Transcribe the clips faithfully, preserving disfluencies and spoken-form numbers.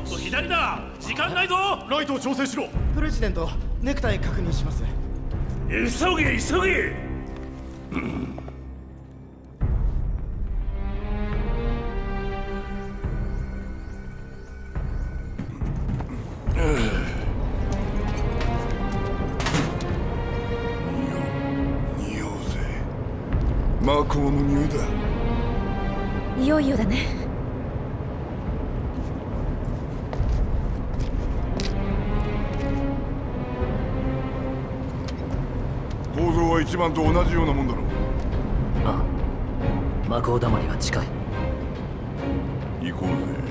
左だ。時間ないぞ。 ライトを調整しろ。 プレジデント、ネクタイ確認します。 急げ急げ。うん、 匂うぜ。魔法の匂いだ。 いよいよだね。 構造は一番と同じようなもんだろう。 ああ、魔法だまりは近い。 行こうぜ。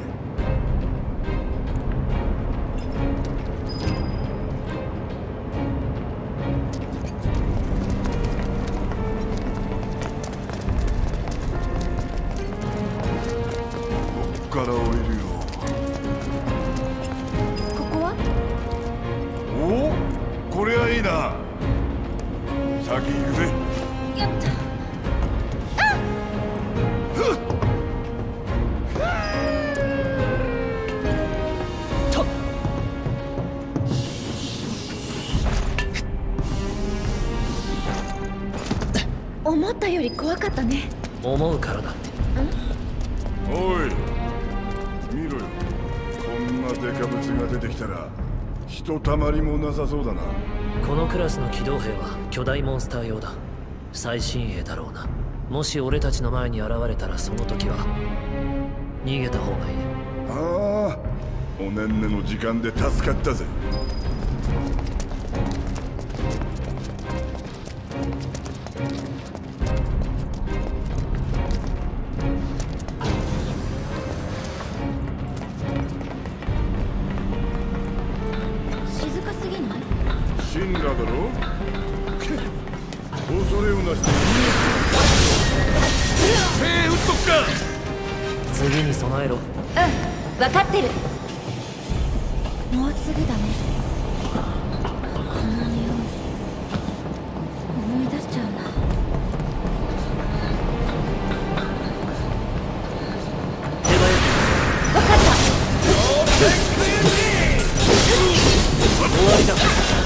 こっから降りるよ。 ここは？ おお、これはいいな。先行くぜ。 やった。 とっ。 思ったより怖かったね。 思うからだ。 おい、見ろよ。こんなデカブツが出てきたらひとたまりもなさそうだな。 このクラスの機動兵は巨大モンスター用だ。最新鋭だろうな。もし俺たちの前に現れたらその時は逃げた方がいい。 ああ、おねんねの時間で助かったぜ。 静かすぎない？ シンラだろ。恐れをなして手打っとくか。 次に備えろ。 うん、分かってる。もうすぐだね。この匂い思い出しちゃうな。 手早く。 分かった。 終わりだ。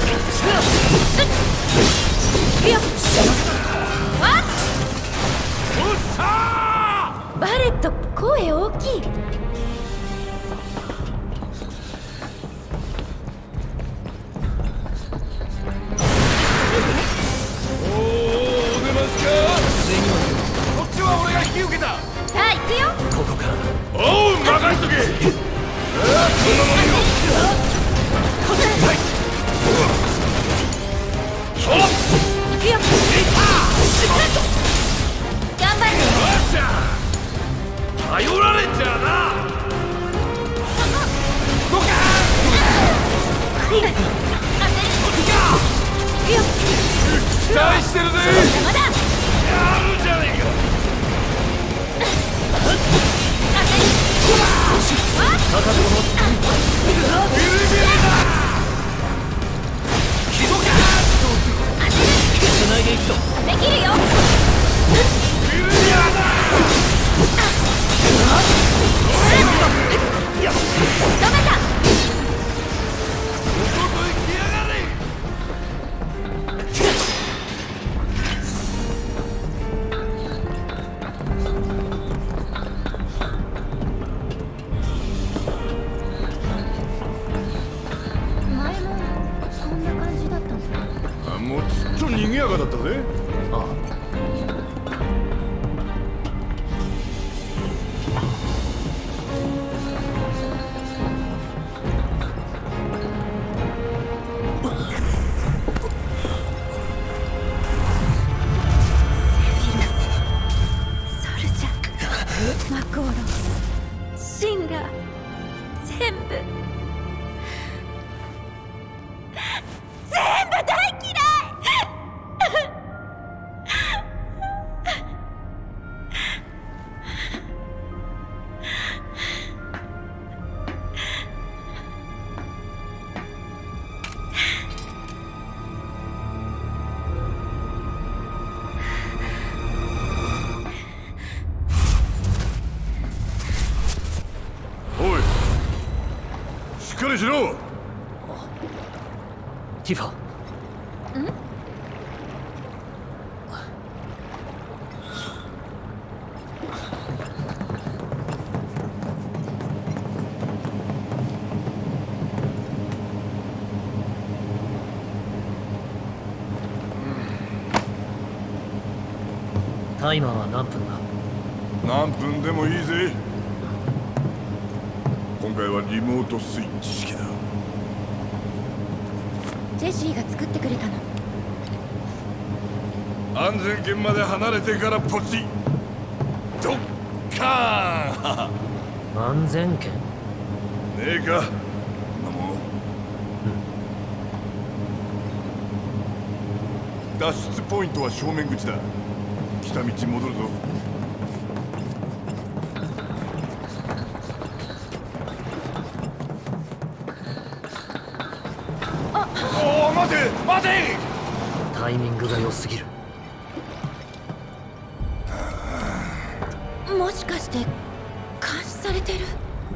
いや、あっ、バレット、声大きい。 おお、お出ますか。こっちは俺が引き受けた。 さあ行くよ。 ここからだ。 おう、任しとけ。ああ、そんなもんよ。 行くよ。頑張って。 頼られちゃうな。 どかー。 期待してるぜ。 まだ。 やるじゃねえか。 かかるもの。 ビリビリだ。 つないでいくぞ。 できるよ。 ビリビリだ。 止めた。 外行きやがれ。 前もこんな感じだったの？ あ、もうずっと賑やかだったぜ。 ああ。 マコーロ、シンラ、全部全部大嫌い。 っかりしろ。 ティファ。 ん？ タイマーは何分だ？ 何分でもいいぜ。今回はリモートスイッチ式だ。 ジェシーが作ってくれたの。 安全圏まで離れてからポチッドッカーン。 安全圏？ ねえか、そんなもの。脱出ポイントは正面口だ。来た道戻るぞ。あおお、待て待て。 タイミングが良すぎる。 もしかして監視されてる？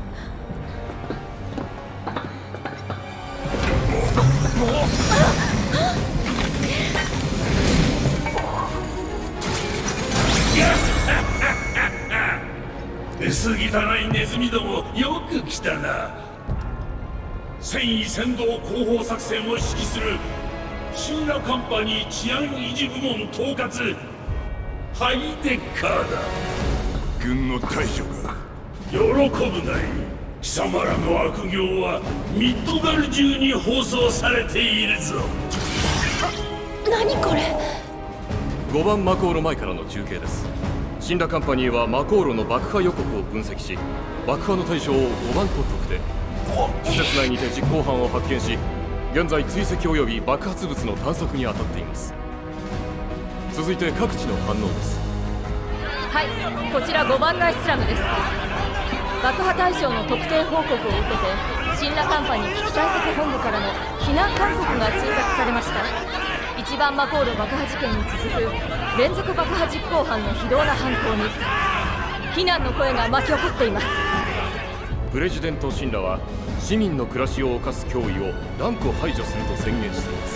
出過ぎたないネズミども、よく来たな。戦意先導広報作戦を指揮するシンラカンパニー治安維持部門統括ハイデッカーだ。 軍の大将が喜ぶがいい。貴様らの悪行はミッドガル中に放送されているぞ。 何これ？ ごばんマコーロ前からの中継です。シンラカンパニーはマコーロの爆破予告を分析し、爆破の対象をごばんと特定。施設内にて実行犯を発見し、現在追跡及び爆発物の探索に当たっています。続いて各地の反応です。 はい、こちらごばん街スラムです。爆破対象の特定報告を受けてシンラカンパニー危機対策本部からの避難勧告が通達されました。いちばんマコール爆破事件に続く連続爆破実行犯の非道な犯行に非難の声が巻き起こっています。 プレジデント・シンラは市民の暮らしを侵す脅威を断固排除すると宣言しています。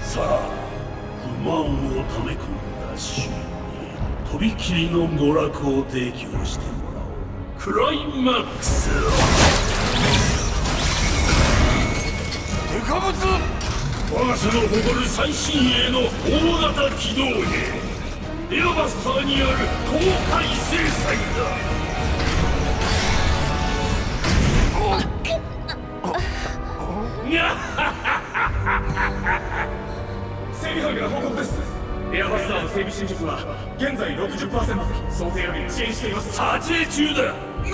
さあ、不満を溜め込んだ市民にとびきりの娯楽を提供してもらおう。クライマックスデカブツ。 我が社の誇る最新鋭の大型機動兵エアバスターによる公開制裁だ。整備班から報告です。エアバスターの整備進捗は現在 ろくじゅっパーセント、想定より遅延しています。撮影中だ。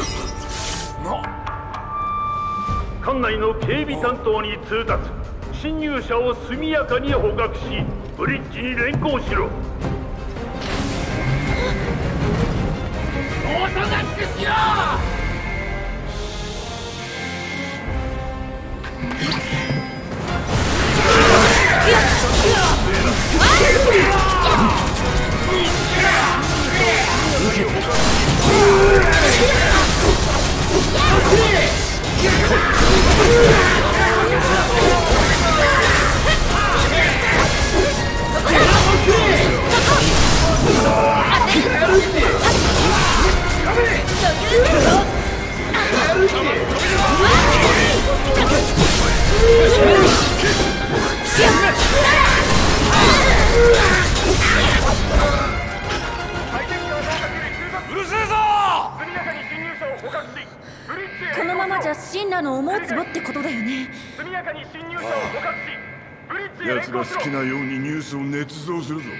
艦内の警備担当に通達。侵入者を速やかに捕獲し、ブリッジに連行しろ。おとなしくしろ。 このままじゃシンラの思うツボってことだよね。 速やかに侵入者を捕獲し、ブリッジへ連奴が行しろ。 好きなようにニュースを捏造するぞ。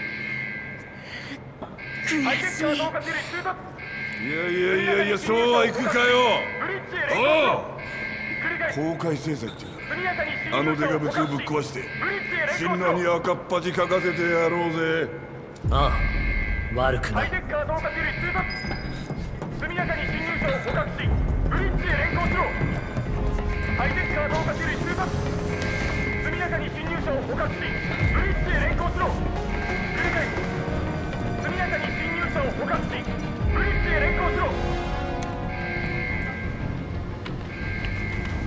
悔しい。 いやいやいやいや、そうはいくかよ。おう、公開制裁ってあのデカブツをぶっ壊してシンラに赤っ恥かかせてやろうぜ。 ああ、悪くない。 速やかに侵入者を捕獲し、ブリッジへ連行しろ。ハイデッカー同化種類通達。速やかに侵入者を捕獲し、ブリッジへ連行しろ。繰り返す。速やかに侵入者を捕獲し、ブリッジへ連行しろ。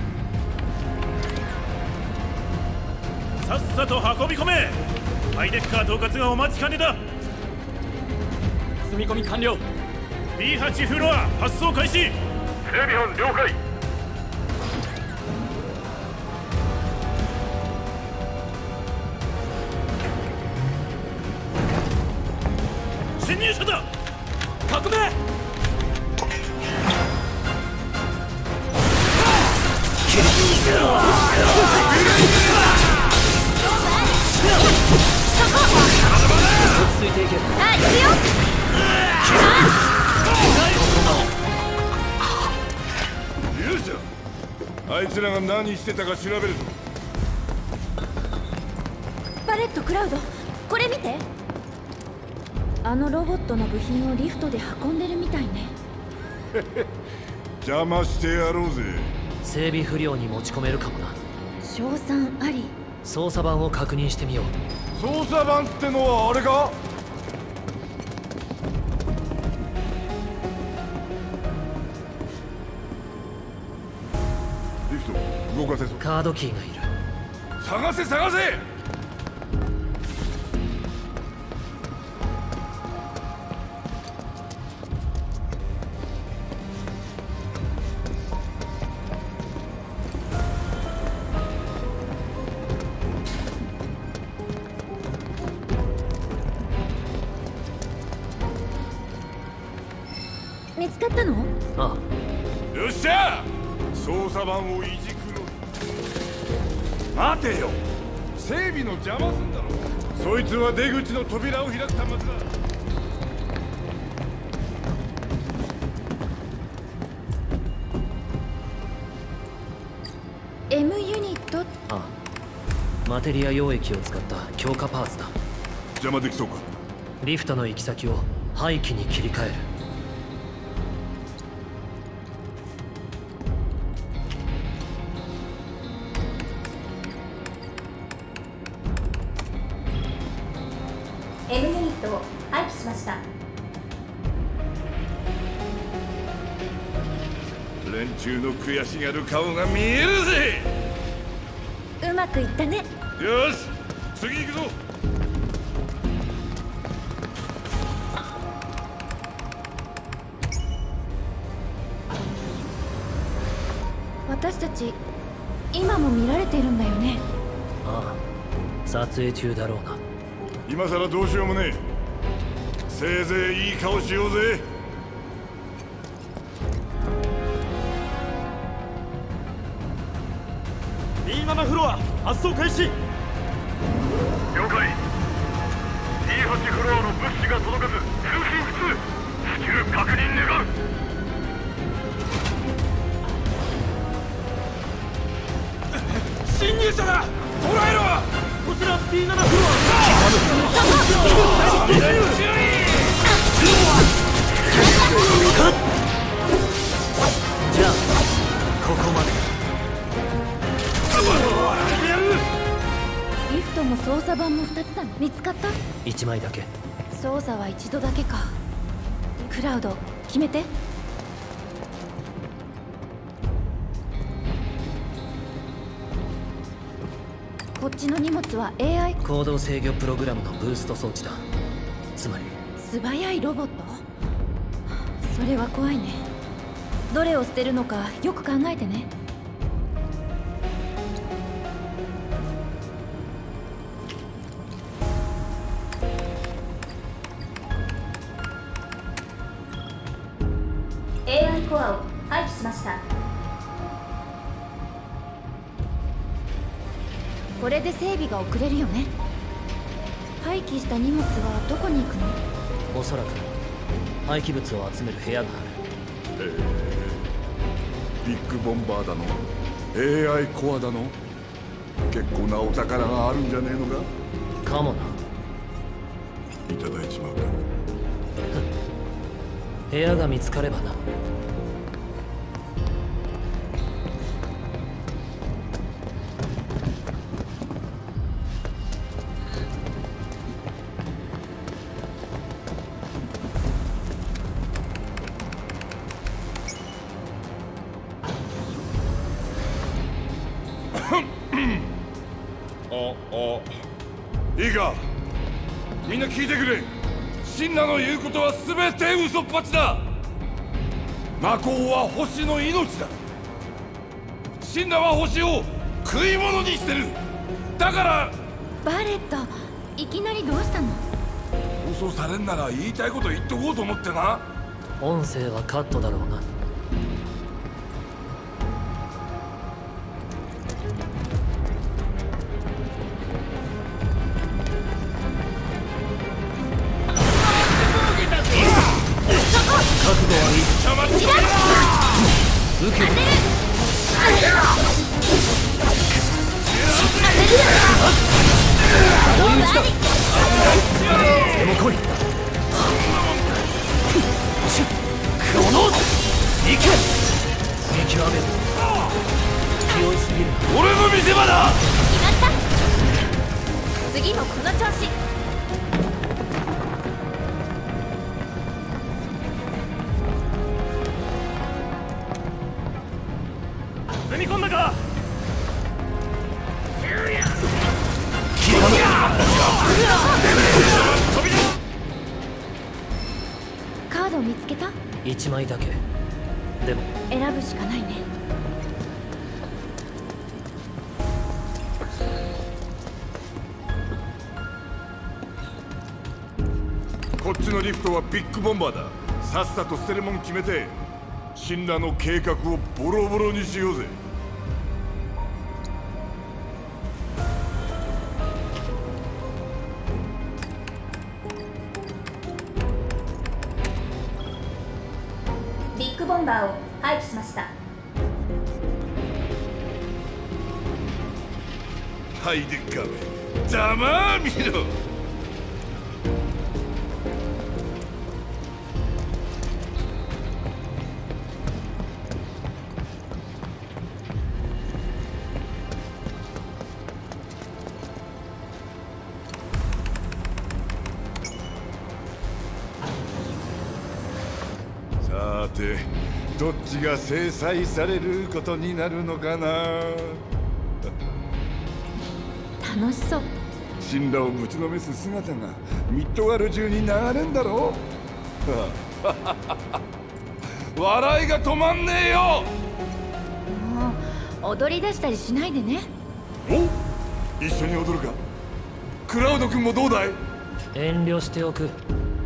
を運び込め。ハイデッカー統括がお待ちかねだ。 積み込み完了。 ビーはち フロア発送開始。整備班了解。侵入者だ。 革命。落ち着いていけ。 さあ行くよ。 よっしゃ。あいつらが何してたか調べるぞ。 バレット・クラウド、これ見て。あのロボットの部品をリフトで運んでるみたいね。 邪魔してやろうぜ。 整備不良に持ち込めるかもな。 賞賛あり。 操作盤を確認してみよう。 操作盤ってのはあれか。リフト動かせそう。 カードキーがいる。 探せ探せ。 見つかったの？ ああ。よっしゃ。操作盤をいじくろ。待てよ。整備の邪魔すんだろ。そいつは出口の扉を開く端末だ。 M ユニット。 ああ、マテリア溶液を使った強化パーツだ。 邪魔できそうか。 リフトの行き先を廃棄に切り替える。 M ユニットを廃棄しました。 連中の悔しがる顔が見えるぜ。 うまくいったね。 よし、次行くぞ。 私たち今も見られているんだよね。 ああ、撮影中だろうな。 今さらどうしようもねえ。せいぜいいい顔しようぜ。 ビーなな フロア発送開始。 了解。 ビーはち フロアの物資が届かず通信不通。至急確認願う。 侵入者だ。捕らえろ。こちら ビーなな フロア。 じゃあここまで。 リフトも操作盤もふたつだの。見つかった？ いちまいだけ。 操作は一度だけか。クラウド決めて。こっちの荷物は エーアイ行動制御プログラムのブースト装置だ。つまり素早いロボット。それは怖いね。どれを捨てるのかよく考えてね。エーアイ コアを廃棄しました。これで整備が遅れるよね。廃棄した荷物はどこに行くの？ おそらく廃棄物を集める部屋がある。 ビッグボンバーだの エーアイ コアだの結構なお宝があるんじゃねえのか。 かもな。 いただいちまうか。 部屋が見つかればな。 あ、あ、 いいか、みんな聞いてくれ。シンナの言うことは全て嘘っぱちだ。魔鋼は星の命だ。シンナは星を食い物にしてる。だからバレット、いきなりどうしたの？ 放送されんなら言いたいこと言っとこうと思ってな。 音声はカットだろうな。覚悟はいい。受ける。追い打ちだ。でも来い。この行け。見極める。気負いすぎる。 俺の見せ場だ。 決まった。次もこの調子。 踏み込んだか。 カードを見つけた？ 一枚だけ。でも選ぶしかないね。 こっちのリフトはビッグボンバーだ。さっさと捨てるもん決めてシンラの計画をボロボロにしようぜ。 ビッグボンバーを廃棄しました。 はいでっかめ、ざまあ見ろ。さてどっちが制裁されることになるのかな。 楽しそう。 シンラをぶちのめす姿がミッドワル中に流れんだろう。笑いが止まんねえよ。 もう踊り出したりしないでね。 お、一緒に踊るか。クラウド君もどうだい？ 遠慮しておく。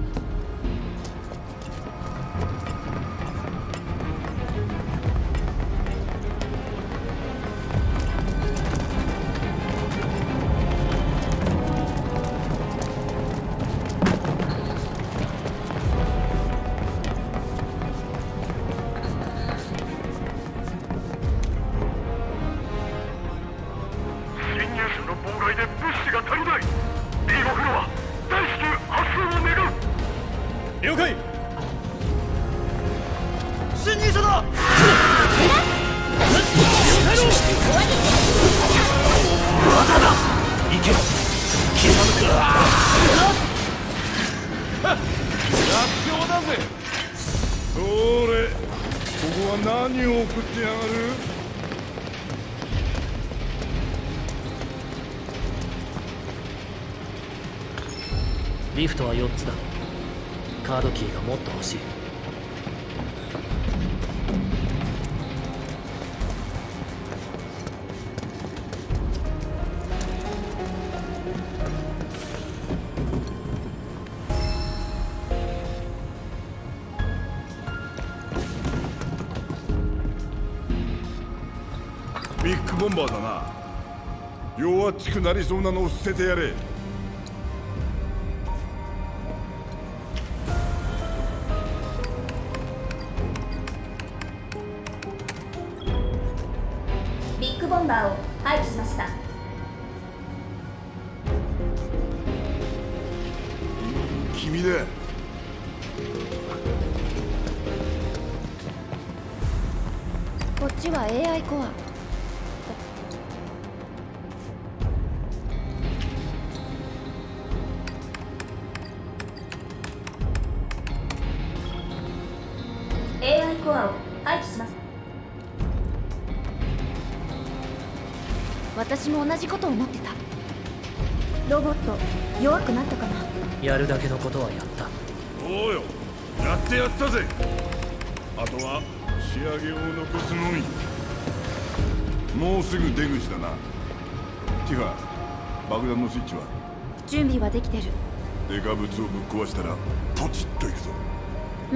了解。侵入者だ。 まだだ。行け。刻むか。 楽勝だぜ。それ、ここは何を送ってやがる？ リフトはよっつだ。カードキーがもっと欲しい。 ビッグボンバーだな。弱っちくなりそうなのを捨ててやれ。 ビッグボンバーを廃棄しました。 君だ。 こっちは エーアイ コア。エーアイ コアを廃棄します。私も同じことを思ってた。 ロボット弱くなったかな。 やるだけのことはやった。 おうよ、やってやったぜ。あとは仕上げを残すのみ。もうすぐ出口だな。ティファ、爆弾のスイッチは？ 準備はできてる。 デカ物をぶっ壊したらポチッといくぞ。 うん。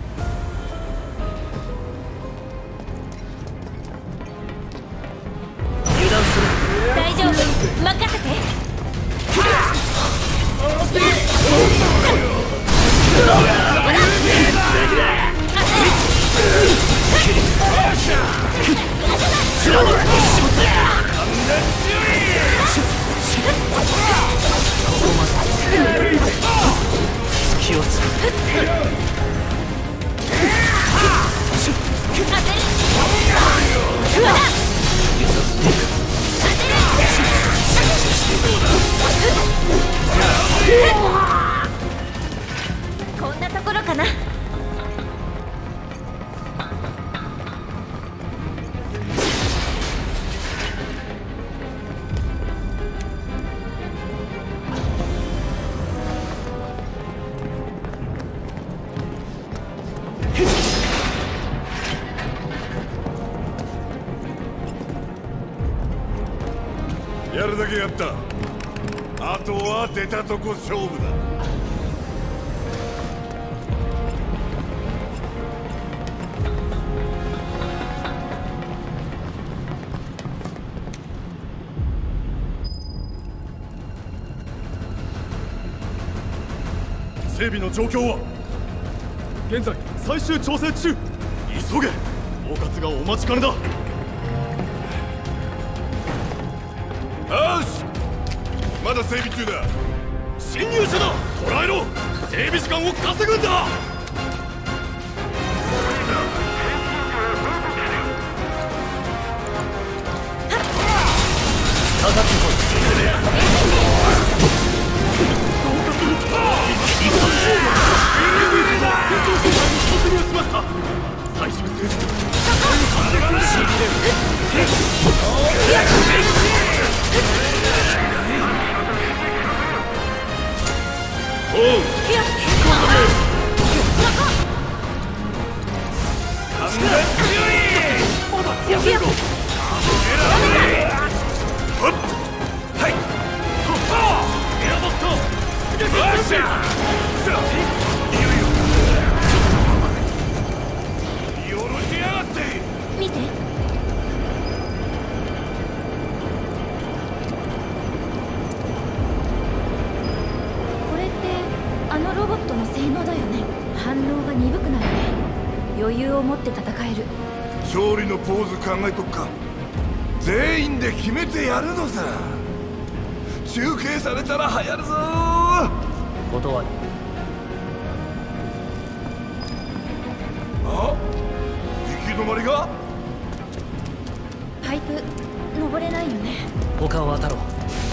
油断する。 大丈夫、任せて。 気をつけ。 こんなところかな。 やるだけやった。あとは出たとこ勝負だ。 整備の状況は？現在最終調整中。急げ、統括がお待ちかねだ。 よし、まだ整備中だ。 侵入者だ、捕らえろ。整備時間を稼ぐんだ。 かかってこい。 最終ステージ。 おう、 見て。これってあのロボットの性能だよね。反応が鈍くなるね。余裕を持って戦える。 勝利のポーズ考えとくか。全員で決めてやるのさ。中継されたら流行るぞ。 断り。 あ、行き止まりが？ パイプ登れないよね。 他を当たろう。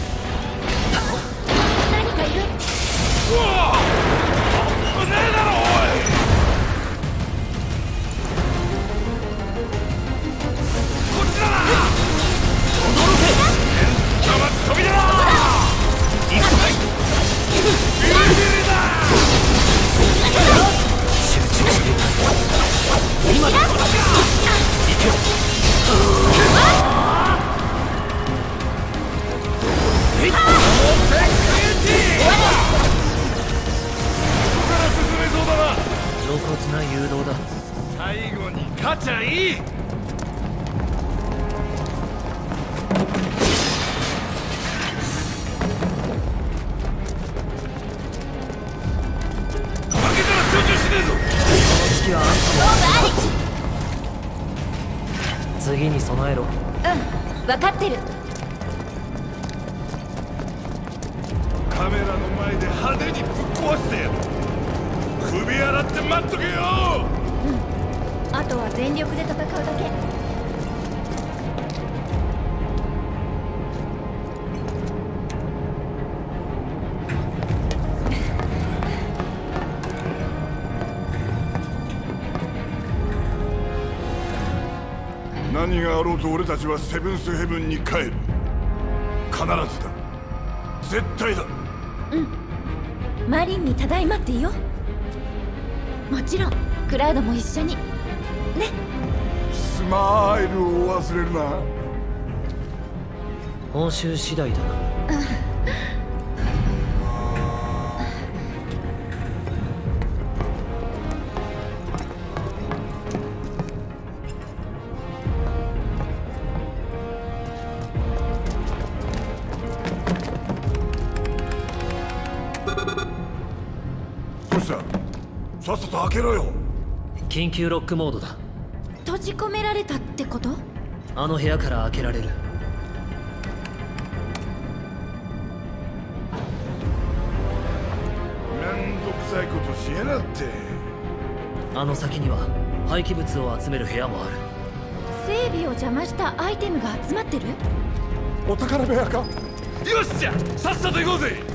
何かいる。 うわあ、危ねえだろおい。こっちだな。驚け。邪魔飛び出ろ。行くぞ。ビリビリだ。 集中して。今だ。行けよ。露骨な誘導だ。 最後に勝ちゃいい。負けたら集中しねえぞ。 次はあんたも。次に備えろ。 うん、分かってる。 カメラの前で派手にぶっ壊してやる。首洗って待っとけよ。 うん、あとは全力で戦うだけ。 何があろうと俺たちはセブンスヘブンに帰る。必ずだ。 絶対だ。 うん。マリンにただいまっていいよ。もちろんクラウドも一緒にね。 スマイルを忘れるな。 報酬次第だな。 どうした？さっさと開けろよ。 緊急ロックモードだ。 閉じ込められたってこと？ あの部屋から開けられる。 めんどくさいことしやがって。 あの先には廃棄物を集める部屋もある。 整備を邪魔したアイテムが集まってる？ お宝部屋か？よっしゃ、さっさと行こうぜ。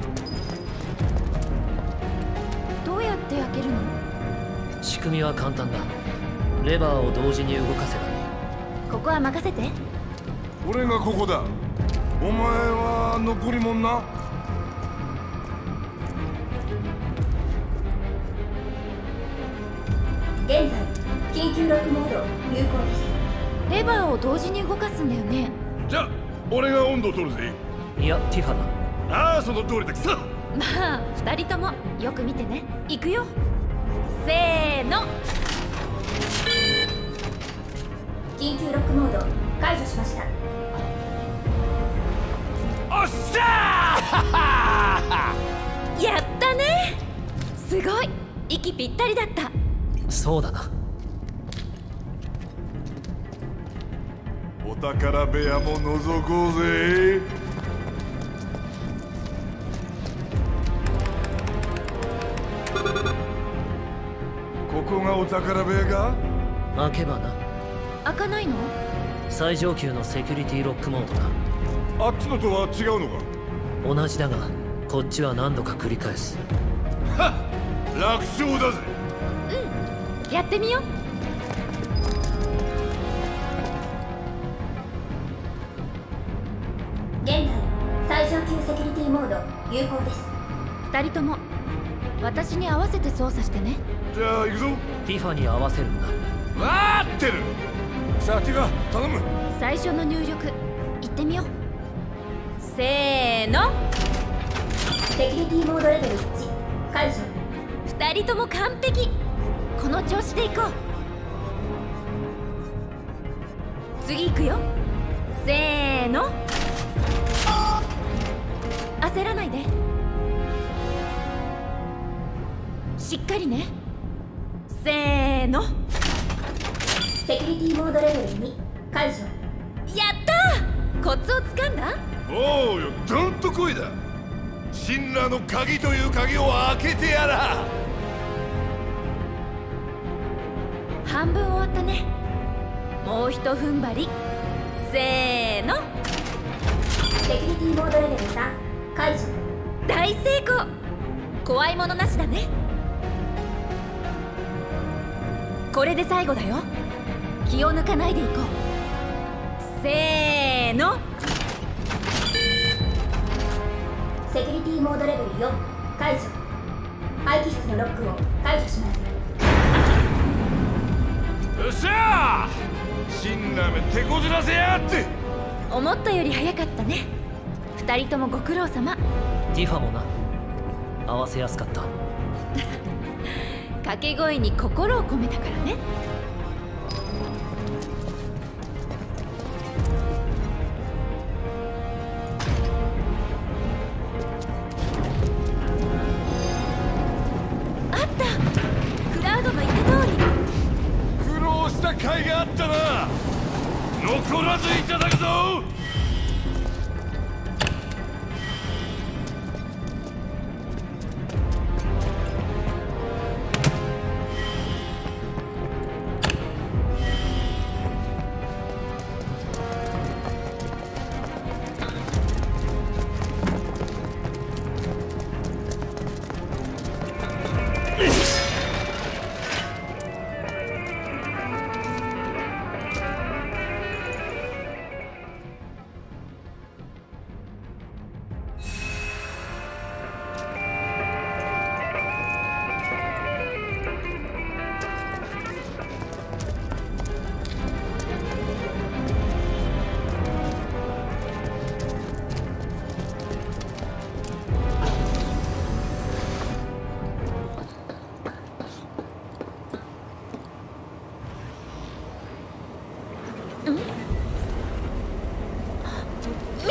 どうやって開けるの？ 仕組みは簡単だ。レバーを同時に動かせばいい。 ここは任せて。 俺がここだ。お前は残りもんな。 現在緊急ロックモード有効です。レバーを同時に動かすんだよね。 じゃあ俺が温度取るぜ。 いや、ティファだ。 ああ、その通りだ。さまあ二人ともよく見てね。行くよ。せーの。緊急ロックモード解除しました。 おっしゃーやったね。すごい息ぴったりだった。 そうだな。 お宝部屋も覗こうぜ。ここがお宝部屋か？ 開けばな。 開かないの？ 最上級のセキュリティロックモードだ。 あっちのとは違うのか？ 同じだがこっちは何度か繰り返す。 はっ、楽勝だぜ。 うん、やってみよう。現在最上級セキュリティモード有効です。二人とも私に合わせて操作してね。 じゃあ行くぞ。 ティファに合わせるんだ。 待ってる。さあティファ頼む。 最初の入力いってみよう。せーの。セキュリティモードレベルいち解除。二人とも完璧。この調子でいこう。次行くよ。せーの。焦らないで。しっかりね。せーの。セキュリティモードレベルに解除。やったー。コツをつかんだ。 おうよ、どんとこいだ。神羅の鍵という鍵を開けてやら。 半分終わったね。もうひと踏ん張り。せーの。セキュリティモードレベルさん解除。大成功。怖いものなしだね。これで最後だよ。気を抜かないでいこう。せーの。セキュリティモードレベルよん解除。廃棄室のロックを解除します。 よっしゃー。神羅め手こずらせやがって。 思ったより早かったね。二人ともご苦労様。 ティファもな。合わせやすかった。 掛け声に心を込めたからね。あった。クラウドの言った通り。 苦労した甲斐があったな。残らずいただくぞ。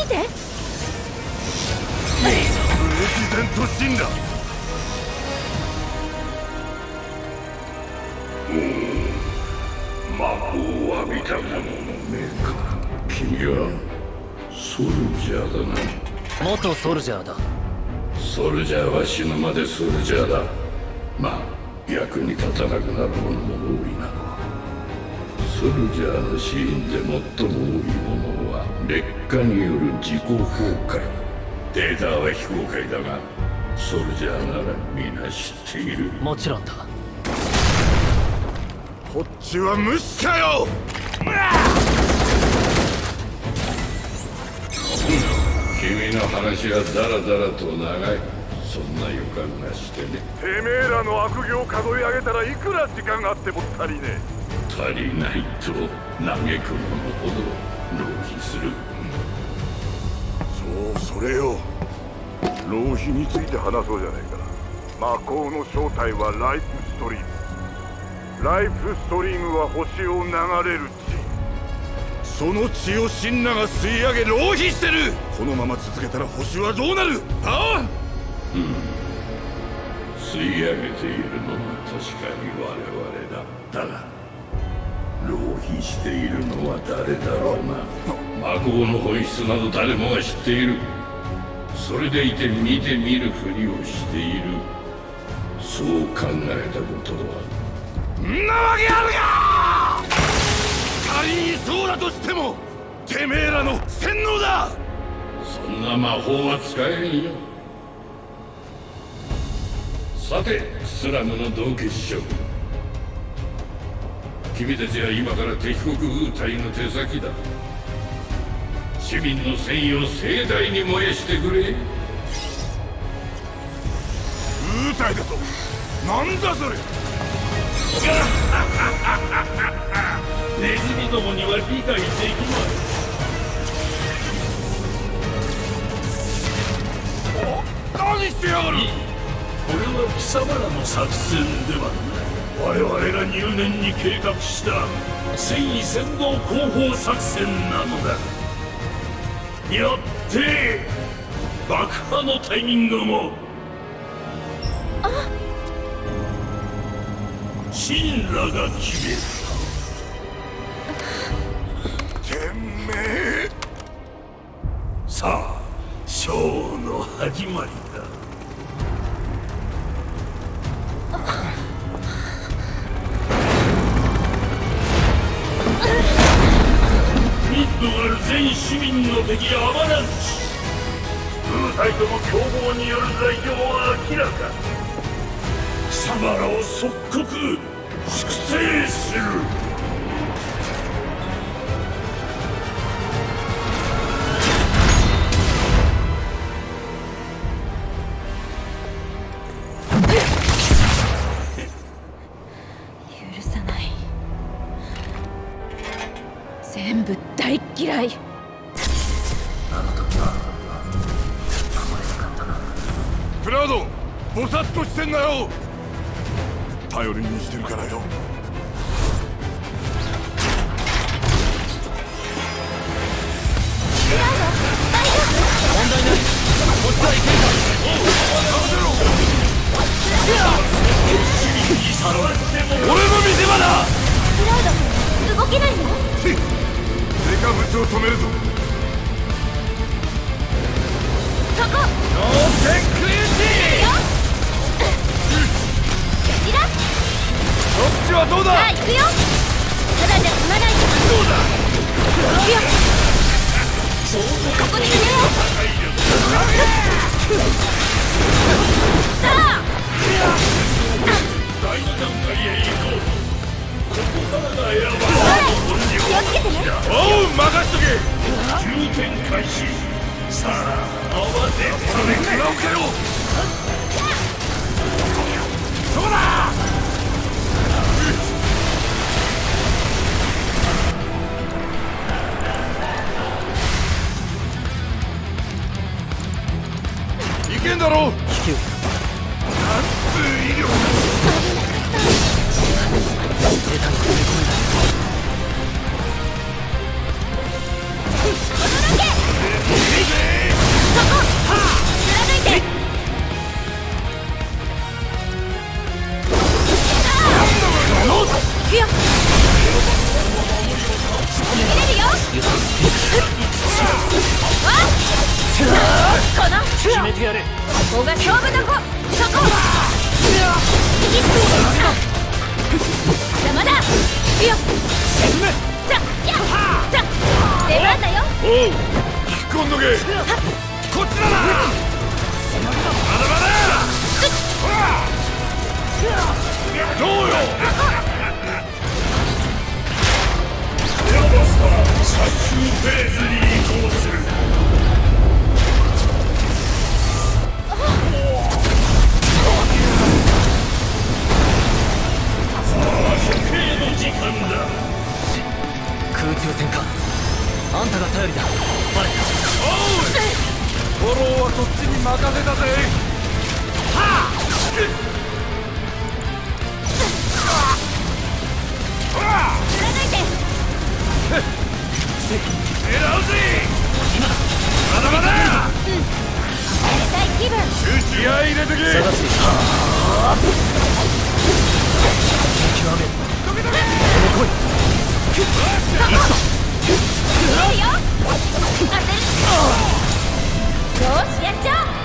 て。 歴然と死んだ。 魔法を浴びた者の目か。君はソルジャーだな。 元ソルジャーだ。 ソルジャーは死ぬまでソルジャーだ。まあ役に立たなくなるものも多いな。ソルジャーの死因で最も多いものは劣化による自己崩壊。データは非公開だがソルジャーなら皆知っている。 もちろんだ。 こっちは無視かよ。 君の話はダラダラと長い。そんな予感がしてね。 てめえらの悪行を数え上げたらいくら時間があっても足りねえ。 足りないと嘆く者ほど浪費する。 そう、それよ。浪費について話そうじゃないか。魔法の正体はライフストリーム。ライフストリームは星を流れる血。その血をシンナが吸い上げ浪費してる。このまま続けたら星はどうなる。ああ、 うん、吸い上げているのは確かに我々だ。だが浪費しているのは誰だろうな。魔法の本質など誰もが知っている。それでいて見て見るふりをしている。そう考えたことはんなわけあるか。仮にそうだとしてもてめえらの洗脳だ。 そんな魔法は使えんよ。さてスラムの道化師匠、君たちは今から敵国ウータイの手先だ。市民の戦意を盛大に燃やしてくれ。 ウータイだと。なんだそれ。 ネズミどもには理解できない。何してやがる。 これは貴様らの作戦ではない。我々が入念に計画した戦意先導広報作戦なのだ。よって爆破のタイミングも神羅が決める。 てめえ。 さあショーの始まりだ。ミッドガル全市民の敵アバランチ。ウータイとの共謀による罪状は明らか。貴様らを即刻粛清する。 許さない。全部大嫌い。 クラウド、ぼさっとしてんなよ。頼りにしてるからよ。 問題ない。こっちは行けるか。 俺の見せ場だ。 クラウド動けないの。 デカブツを止めるぞ。 そこ。 ノーテンクイーチ。こっちはどうだ。 さあ行くよ。ただじゃ済まない。 どうだ。 行くよ。ここにいるよ。さあ第二段階へ行こう。ここからが選ばれ気をつけてね。 おう、任しとけ。 充填開始。さあ慌ててそれ食らうかよ。そうだ。いけんだろう。 引き受けた。 なんつう威力だ。 データに踏み込んだ。 驚け。 こが勝負どこ。そこ邪魔だ。いや沈め。 さやさ出番だよ。 おう、引き込んどけ。こっちだな。まだまだ。どうよ。 エアバスター最終フェーズに移行する。さあ処刑の時間だ。 空中戦か。あんたが頼りだ。バレた。 おう、フォローはそっちに任せたぜ。はあ。 貫いて。 狙うぜ。 今だ。 まだまだ。 やりたい気分。 集中、気合い入れてけ。 探す。見極める。 どけどけ。 来い。行くぞ。 見えるよ。当てる。よしやっちゃおう。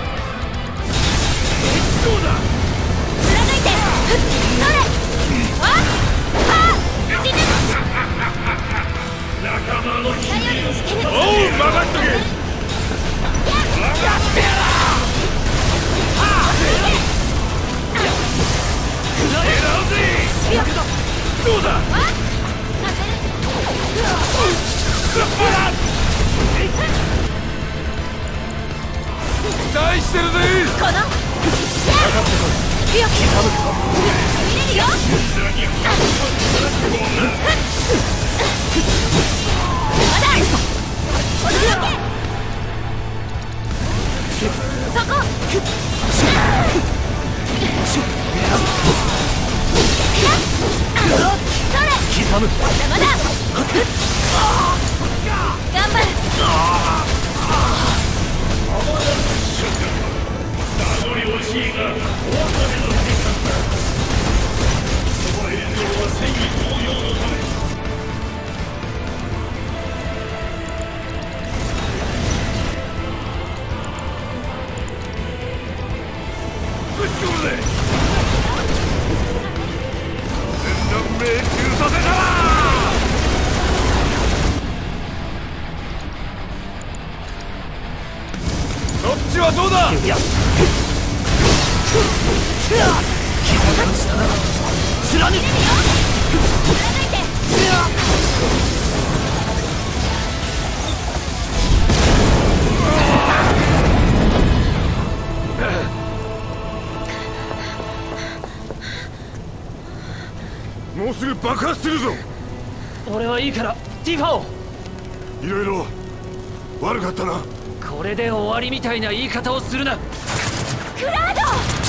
どうだ。 貫いて。それ。わっはっ死ぬ。 仲間の悲頼りにしてる。 おう、任しとけ。狙うぜ。どうだ。期待してるぜ。 このやっいや見れるよ。まだ驚け。そこそれ刻む。 まだ頑張る。 名残惜しいがお別れの時間だ。その映像は戦意高揚のため。 ぶち込むぜ。全断命中させたら。そっちはどうだ。 いや刻したな。貫く。 貫いて。 もうすぐ爆発するぞ。 俺はいいからティファを。 いろいろ悪かったな。 これで終わりみたいな言い方をするな。 クラウド。